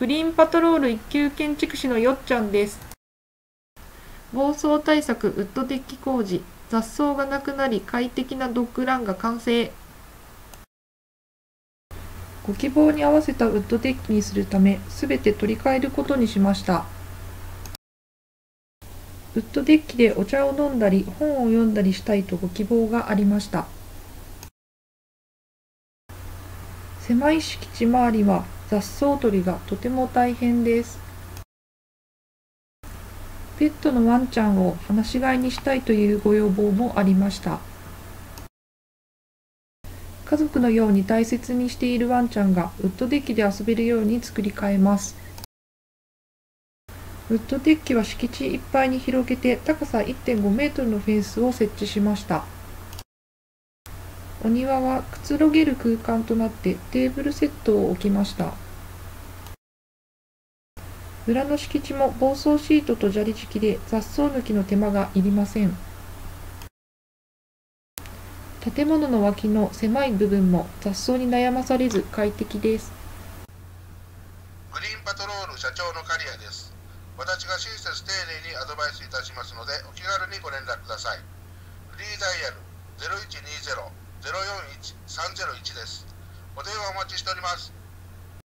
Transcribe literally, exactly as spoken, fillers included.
グリーンパトロール一級建築士のよっちゃんです。暴走対策ウッドデッキ工事、雑草がなくなり快適なドッグランが完成。ご希望に合わせたウッドデッキにするため、すべて取り替えることにしました。ウッドデッキでお茶を飲んだり本を読んだりしたいとご希望がありました。狭い敷地周りは雑草取りがとても大変です。ペットのワンちゃんを放し飼いにしたいというご要望もありました。家族のように大切にしているワンちゃんがウッドデッキで遊べるように作り変えます。ウッドデッキは敷地いっぱいに広げて高さ いってんごメートルのフェンスを設置しました。お庭はくつろげる空間となってテーブルセットを置きました。裏の敷地も防草シートと砂利敷きで雑草抜きの手間がいりません。建物の脇の狭い部分も雑草に悩まされず快適です。 グリーンパトロール社長の刈谷です。私が親切丁寧にアドバイスいたしますのでお気軽にご連絡ください。フリーダイヤル ゼロいちにゼロ ゼロよんいち さんゼロいち です。お電話お待ちしております。